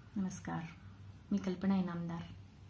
नमस्कार, मैं कल्पना इनामदार।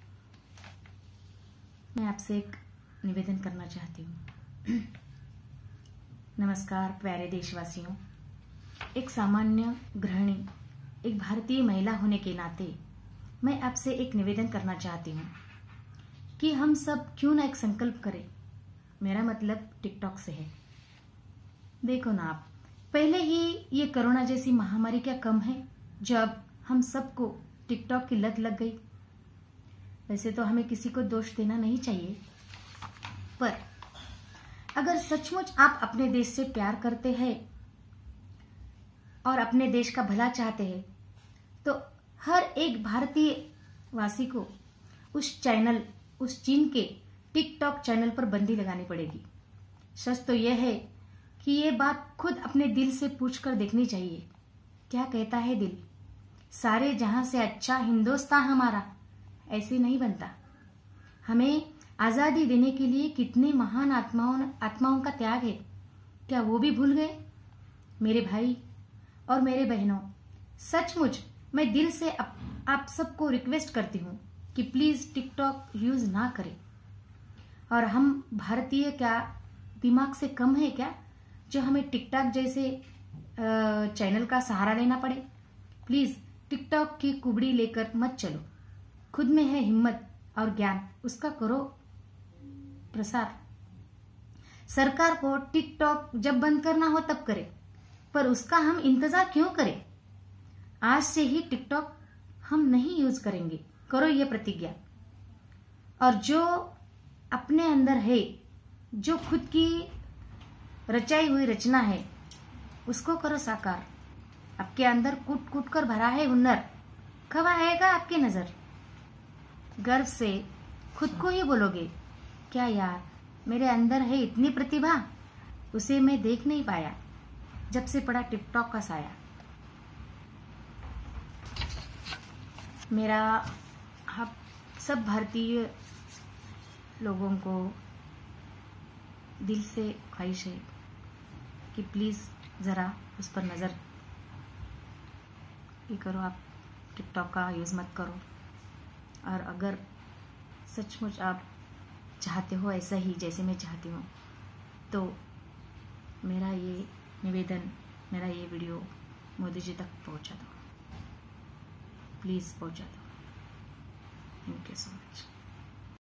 मैं आपसे एक निवेदन करना चाहती हूँ। नमस्कार प्यारे देशवासियों, एक सामान्य गृहिणी, एक भारतीय महिला होने के नाते मैं आपसे एक निवेदन करना चाहती हूँ कि हम सब क्यों ना एक संकल्प करें। मेरा मतलब टिकटॉक से है। देखो ना आप, पहले ही ये कोरोना जैसी महामारी क्या कम है जब हम सबको टिकटॉक की लत लग गई। वैसे तो हमें किसी को दोष देना नहीं चाहिए, पर अगर सचमुच आप अपने देश से प्यार करते हैं और अपने देश का भला चाहते हैं तो हर एक भारतीय वासी को उस चीन के टिकटॉक चैनल पर बंदी लगानी पड़ेगी। सच तो यह है कि ये बात खुद अपने दिल से पूछकर देखनी चाहिए। क्या कहता है दिल? सारे जहां से अच्छा हिंदुस्तान हमारा ऐसे नहीं बनता। हमें आजादी देने के लिए कितने महान आत्माओं का त्याग है, क्या वो भी भूल गए? मेरे भाई और मेरे बहनों, सचमुच मैं दिल से आप सबको रिक्वेस्ट करती हूँ कि प्लीज टिकटॉक यूज ना करें। और हम भारतीय क्या दिमाग से कम है क्या जो हमें टिकटॉक जैसे चैनल का सहारा लेना पड़े? प्लीज टिकटॉक की कुबड़ी लेकर मत चलो। खुद में है हिम्मत और ज्ञान, उसका करो प्रसार। सरकार को टिकटॉक जब बंद करना हो तब करे, पर उसका हम इंतजार क्यों करें? आज से ही टिकटॉक हम नहीं यूज करेंगे, करो ये प्रतिज्ञा। और जो अपने अंदर है, जो खुद की रचाई हुई रचना है, उसको करो साकार। आपके अंदर कूट कूट कर भरा है हुनर, कब आएगा आपकी नजर? गर्व से खुद को ही बोलोगे, क्या यार मेरे अंदर है इतनी प्रतिभा, उसे मैं देख नहीं पाया जब से पड़ा टिकटॉक का साया। मेरा आप सब भारतीय लोगों को दिल से ख्वाहिश है कि प्लीज जरा उस पर नजर ये करो। आप टिकटॉक का यूज मत करो। और अगर सचमुच आप चाहते हो ऐसा ही जैसे मैं चाहती हूँ तो मेरा ये निवेदन, मेरा ये वीडियो मोदी जी तक पहुँचा दो, प्लीज पहुँचा दो। Thank you so much.